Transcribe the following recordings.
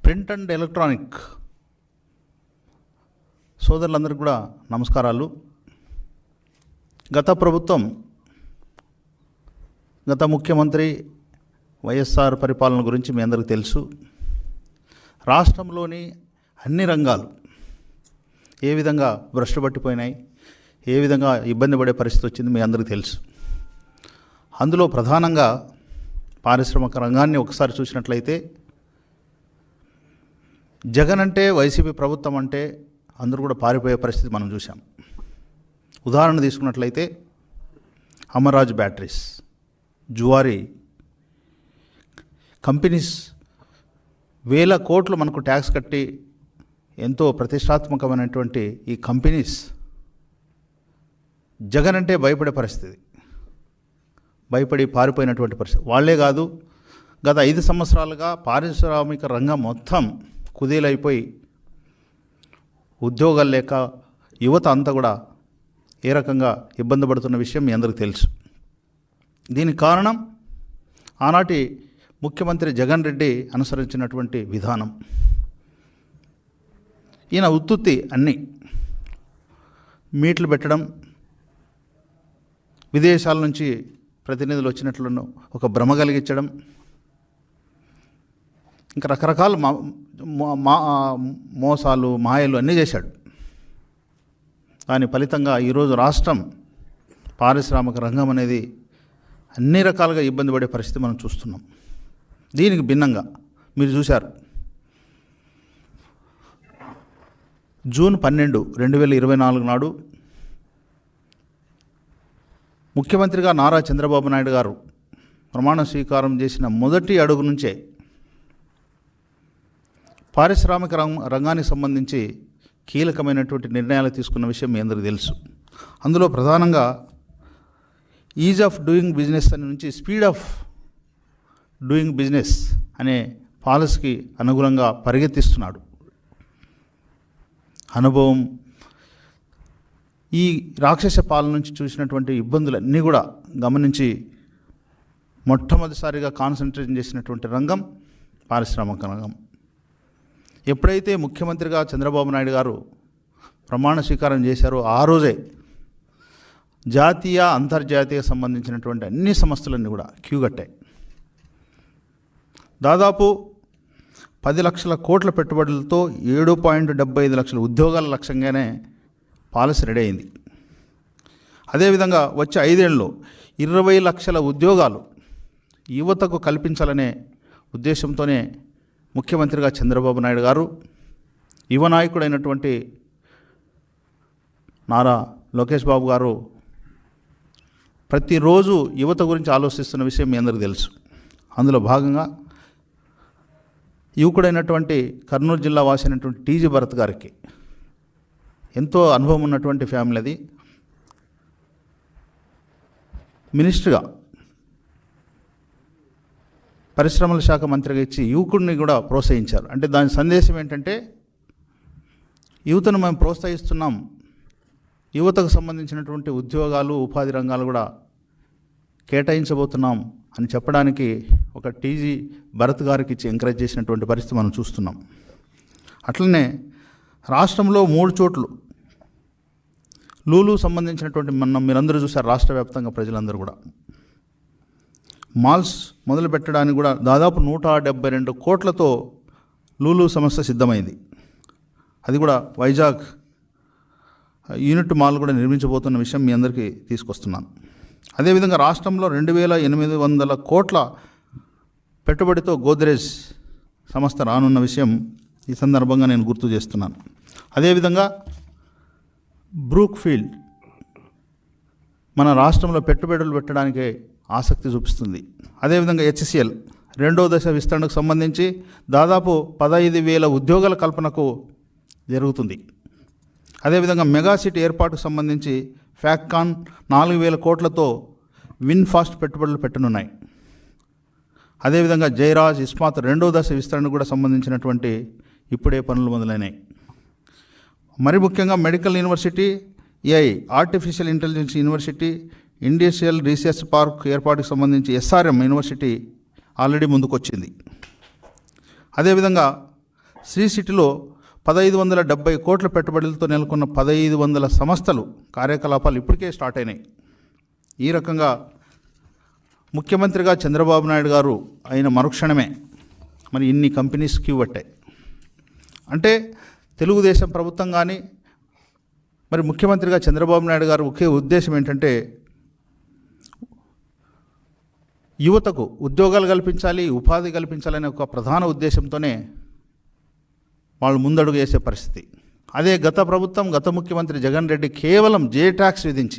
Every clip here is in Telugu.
ప్రింట్ అండ్ ఎలక్ట్రానిక్ సోదరులందరికీ కూడా నమస్కారాలు. గత ప్రభుత్వం, గత ముఖ్యమంత్రి వైఎస్ఆర్ పరిపాలన గురించి మీ అందరికీ తెలుసు. రాష్ట్రంలోని అన్ని రంగాలు ఏ విధంగా భ్రష్టు పట్టిపోయినాయి, ఏ విధంగా ఇబ్బంది పడే పరిస్థితి వచ్చింది మీ అందరికీ తెలుసు. అందులో ప్రధానంగా పారిశ్రామిక రంగాన్ని ఒకసారి చూసినట్లయితే జగన్ అంటే, వైసీపీ ప్రభుత్వం అంటే అందరూ కూడా పారిపోయే పరిస్థితి మనం చూసాం. ఉదాహరణ తీసుకున్నట్లయితే అమర్రాజ్ బ్యాటరీస్, జువారీ కంపెనీస్ వేల కోట్లు మనకు ట్యాక్స్ కట్టి ఎంతో ప్రతిష్టాత్మకమైనటువంటి ఈ కంపెనీస్ జగన్ అంటే భయపడే పరిస్థితి, భయపడి పారిపోయినటువంటి పరిస్థితి. వాళ్ళే కాదు, గత 5 సంవత్సరాలుగా పారిశ్రామిక రంగం మొత్తం కుదేలైపోయి ఉద్యోగాలు లేక యువత అంతా కూడా ఏ రకంగా ఇబ్బంది పడుతున్న విషయం మీ అందరికీ తెలుసు. దీనికి కారణం ఆనాటి ముఖ్యమంత్రి జగన్ రెడ్డి అనుసరించినటువంటి విధానం. ఈయన ఉత్తుత్తి అన్నీ మీట్లు పెట్టడం, విదేశాల నుంచి ప్రతినిధులు వచ్చినట్లను ఒక భ్రమ కలిగించడం, ఇంకా రకరకాల మోసాలు, మాయలు అన్నీ చేశాడు. దాని ఫలితంగా ఈరోజు రాష్ట్రం పారిశ్రామిక రంగం అనేది అన్ని రకాలుగా ఇబ్బంది పడే పరిస్థితి మనం చూస్తున్నాం. దీనికి భిన్నంగా మీరు చూశారు, జూన్ 12, 2024 నాడు ముఖ్యమంత్రిగా నారా చంద్రబాబు నాయుడు గారు ప్రమాణ స్వీకారం చేసిన మొదటి అడుగు నుంచే పారిశ్రామిక రంగానికి సంబంధించి కీలకమైనటువంటి నిర్ణయాలు తీసుకున్న విషయం మీ అందరికీ తెలుసు. అందులో ప్రధానంగా ఈజ్ ఆఫ్ డూయింగ్ బిజినెస్ అని నుంచి స్పీడ్ ఆఫ్ డూయింగ్ బిజినెస్ అనే పాలసీకి అనుగుణంగా పరిగెత్తిస్తున్నాడు. అనుభవం, ఈ రాక్షస పాలన నుంచి చూసినటువంటి ఇబ్బందులన్నీ కూడా గమనించి మొట్టమొదటిసారిగా కాన్సన్ట్రేషన్ చేసినటువంటి రంగం పారిశ్రామిక రంగం. ఎప్పుడైతే ముఖ్యమంత్రిగా చంద్రబాబు నాయుడు గారు ప్రమాణ స్వీకారం చేశారో ఆ రోజే జాతీయ, అంతర్జాతీయ సంబంధించినటువంటి అన్ని సంస్థలన్నీ కూడా క్యూ కట్టాయి. దాదాపు 10 లక్షల కోట్ల పెట్టుబడులతో 7.75 లక్షల ఉద్యోగాల లక్ష్యంగానే పాలసీ రెడీ అయింది. అదేవిధంగా వచ్చే 5 ఏళ్ళలో 20 లక్షల ఉద్యోగాలు యువతకు కల్పించాలనే ఉద్దేశంతోనే ముఖ్యమంత్రిగా చంద్రబాబు నాయుడు గారు, యువ నాయకుడైనటువంటి నారా లోకేష్ బాబు గారు ప్రతిరోజు యువత గురించి ఆలోచిస్తున్న విషయం మీ అందరికీ తెలుసు. అందులో భాగంగా యువకుడైనటువంటి కర్నూలు జిల్లా వాసి అయినటువంటి టీజీ భరత్ గారికి ఎంతో అనుభవం ఉన్నటువంటి ఫ్యామిలీ అది. మినిస్టర్గా, పరిశ్రమల శాఖ మంత్రిగా ఇచ్చి యువకుడిని కూడా ప్రోత్సహించారు. అంటే దాని సందేశం ఏంటంటే, యువతను మేము ప్రోత్సహిస్తున్నాం, యువతకు సంబంధించినటువంటి ఉద్యోగాలు, ఉపాధి రంగాలు కూడా కేటాయించబోతున్నాం అని చెప్పడానికి ఒక టీజీ భరత్ గారికి ఇచ్చి ఎంకరేజ్ చేసినటువంటి పరిస్థితి మనం చూస్తున్నాం. అట్లనే రాష్ట్రంలో 3 చోట్లు లూలు సంబంధించినటువంటి మీరందరూ చూశారు, రాష్ట్ర వ్యాప్తంగా ప్రజలందరూ కూడా మాల్స్ మొదలు పెట్టడానికి కూడా దాదాపు 172 కోట్లతో లూలు సంస్థ సిద్ధమైంది. అది కూడా వైజాగ్ యూనిట్ మాల్ కూడా నిర్మించబోతున్న విషయం మీ అందరికీ తీసుకొస్తున్నాను. అదేవిధంగా రాష్ట్రంలో 2800 కోట్ల పెట్టుబడితో గోద్రేజ్ సంస్థ రానున్న విషయం ఈ సందర్భంగా నేను గుర్తు చేస్తున్నాను. అదేవిధంగా బ్రూక్ ఫీల్డ్ మన రాష్ట్రంలో పెట్టుబడులు పెట్టడానికి ఆసక్తి చూపిస్తుంది. అదేవిధంగా HCL 2వ దశ విస్తరణకు సంబంధించి దాదాపు 15,000 ఉద్యోగాల కల్పనకు జరుగుతుంది. అదేవిధంగా మెగా సిటీ ఏర్పాటుకు సంబంధించి ఫ్యాక్కాన్ 4,000 కోట్లతో విన్ఫాస్ట్ పెట్టుబడులు పెట్టనున్నాయి. అదేవిధంగా జయరాజ్ ఇస్మాత్ 2వ దశ విస్తరణ కూడా సంబంధించినటువంటి ఇప్పుడే పనులు మొదలైనాయి. మరి ముఖ్యంగా medical university, AI artificial intelligence university, industrial research park ఏర్పాటుకు సంబంధించి SRM యూనివర్సిటీ ఆల్రెడీ ముందుకొచ్చింది. అదేవిధంగా శ్రీ సిటీలో 1570 కోట్ల పెట్టుబడులతో నెలకొన్న 1500 సంస్థలు కార్యకలాపాలు ఇప్పటికే స్టార్ట్ అయినాయి. ఈ రకంగా ముఖ్యమంత్రిగా చంద్రబాబు నాయుడు గారు అయిన మరుక్షణమే మరి ఇన్ని కంపెనీస్ క్యూ పట్టాయి. అంటే తెలుగుదేశం ప్రభుత్వం కానీ మరి ముఖ్యమంత్రిగా చంద్రబాబు నాయుడు గారు ఒకే ఉద్దేశం ఏంటంటే యువతకు ఉద్యోగాలు కల్పించాలి, ఉపాధి కల్పించాలనే ఒక ప్రధాన ఉద్దేశంతోనే వాళ్ళు ముందడుగు వేసే పరిస్థితి. అదే గత ప్రభుత్వం, గత ముఖ్యమంత్రి జగన్ రెడ్డి కేవలం జే ట్యాక్స్ విధించి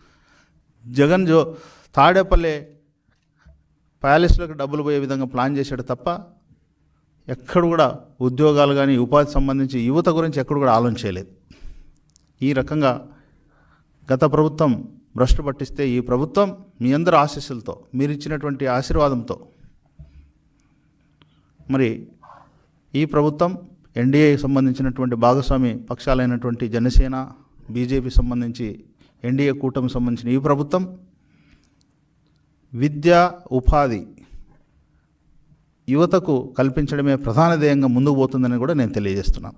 తాడేపల్లె ప్యాలెస్లకు డబ్బులు పోయే విధంగా ప్లాన్ చేశాడు తప్ప ఎక్కడ కూడా ఉద్యోగాలు కానీ ఉపాధి సంబంధించి యువత గురించి ఎక్కడ కూడా ఆలోచన చేయలేదు. ఈ రకంగా గత ప్రభుత్వం భ్రష్టు పట్టిస్తే ఈ ప్రభుత్వం మీ అందరి ఆశీస్సులతో, మీరు ఇచ్చినటువంటి ఆశీర్వాదంతో మరి ఈ ప్రభుత్వం ఎన్డీఏకి సంబంధించినటువంటి భాగస్వామి పక్షాలైనటువంటి జనసేన, బీజేపీ సంబంధించి ఎన్డీఏ కూటమి సంబంధించిన ఈ ప్రభుత్వం విద్య, ఉపాధి యువతకు కల్పించడమే ప్రధాన ధ్యేయంగా ముందుకు పోతుందని కూడా నేను తెలియజేస్తున్నాను.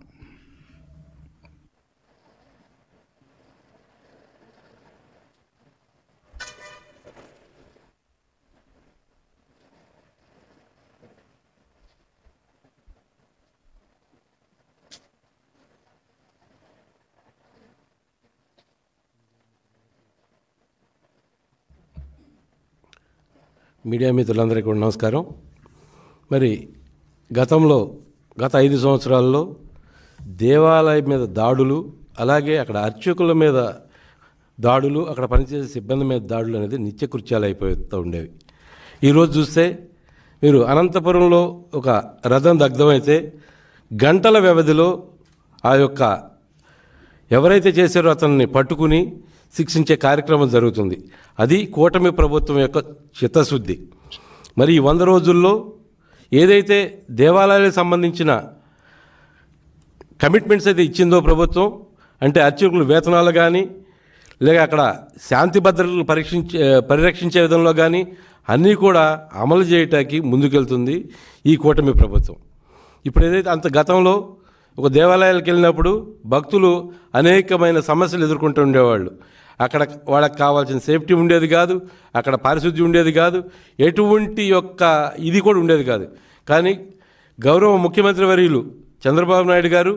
మీడియా మిత్రులందరికీ కూడా నమస్కారం. మరి గత 5 సంవత్సరాల్లో దేవాలయం మీద దాడులు, అలాగే అక్కడ అర్చకుల మీద దాడులు, అక్కడ పనిచేసే సిబ్బంది మీద దాడులు అనేది నిత్యకృత్యాలు అయిపోతూ ఉండేవి. ఈరోజు చూస్తే మీరు అనంతపురంలో ఒక రథం దగ్ధమైతే గంటల వ్యవధిలో ఆ యొక్క ఎవరైతే చేశారో అతన్ని పట్టుకుని శిక్షించే కార్యక్రమం జరుగుతుంది. అది కూటమి ప్రభుత్వం యొక్క చిత్తశుద్ధి. మరి ఈ 100 రోజుల్లో ఏదైతే దేవాలయాలకు సంబంధించిన కమిట్మెంట్స్ అయితే ఇచ్చిందో ప్రభుత్వం, అంటే అర్చకులు వేతనాలు కానీ, లేక అక్కడ శాంతి భద్రతలు పరిరక్షించే విధంలో కానీ అన్నీ కూడా అమలు చేయటానికి ముందుకెళ్తుంది ఈ కూటమి ప్రభుత్వం. ఇప్పుడు ఏదైతే అంత గతంలో ఒక దేవాలయాలకు వెళ్ళినప్పుడు భక్తులు అనేకమైన సమస్యలు ఎదుర్కొంటూ ఉండేవాళ్ళు. అక్కడ వాళ్ళకి కావాల్సిన సేఫ్టీ ఉండేది కాదు, అక్కడ పారిశుద్ధ్యం ఉండేది కాదు, ఎటువంటి యొక్క ఇది కూడా ఉండేది కాదు. కానీ గౌరవ ముఖ్యమంత్రి వర్యులు చంద్రబాబు నాయుడు గారు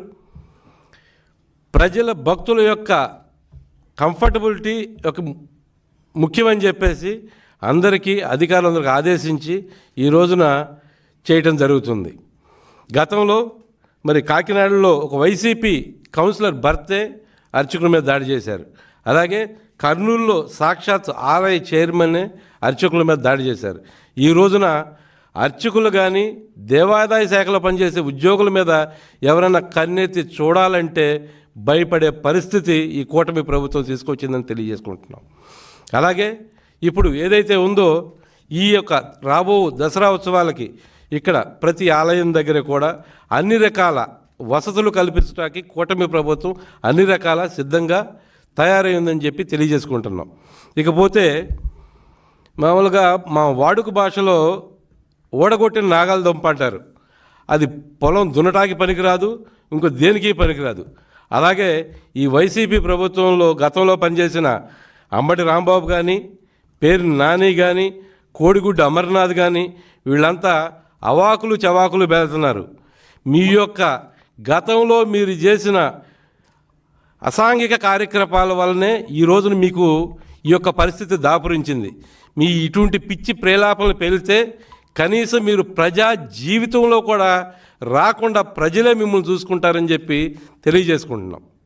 ప్రజల భక్తుల యొక్క కంఫర్టబిలిటీ ఒక ముఖ్యమని చెప్పేసి అధికారులందరికీ ఆదేశించి ఈ రోజున చేయటం జరుగుతుంది. గతంలో మరి కాకినాడలో ఒక వైసీపీ కౌన్సిలర్ భర్తే అర్చకుల మీద దాడి చేశారు. అలాగే కర్నూలులో సాక్షాత్ ఆర్ఐ చైర్మన్నే అర్చకుల మీద దాడి చేశారు. ఈ రోజున అర్చకులు కానీ దేవాదాయ శాఖలో పనిచేసే ఉద్యోగుల మీద ఎవరైనా కన్నెత్తి చూడాలంటే భయపడే పరిస్థితి ఈ కూటమి ప్రభుత్వం తీసుకొచ్చిందని తెలియజేసుకుంటున్నాం. అలాగే ఇప్పుడు ఏదైతే ఉందో ఈ యొక్క రాబో దసరా ఉత్సవాలకి ఇక్కడ ప్రతి ఆలయం దగ్గర కూడా అన్ని రకాల వసతులు కల్పించడానికి కూటమి ప్రభుత్వం అన్ని రకాల సిద్ధంగా తయారైందని చెప్పి తెలియజేసుకుంటున్నాం. ఇకపోతే మామూలుగా మా వాడుక భాషలో ఓడగొట్టిన నాగాల దుంప అంటారు. అది పొలం దున్నటానికి పనికిరాదు, ఇంకో దేనికి పనికిరాదు. అలాగే ఈ వైసీపీ ప్రభుత్వంలో గతంలో పనిచేసిన అంబటి రాంబాబు కానీ, పేరు నాని కానీ, కోడిగుడ్డు అమర్నాథ్ కానీ వీళ్ళంతా అవాకులు చవాకులు బెలుతున్నారు. మీ యొక్క గతంలో మీరు చేసిన అసాంఘిక కార్యక్రమాల వల్లనే ఈ రోజున మీకు ఈ యొక్క పరిస్థితి దాపురించింది. మీ ఇటువంటి పిచ్చి ప్రేలాపనలు పేలితే కనీసం మీరు ప్రజా జీవితంలో కూడా రాకుండా ప్రజలే మిమ్మల్ని చూసుకుంటారని చెప్పి తెలియజేసుకుంటున్నాం.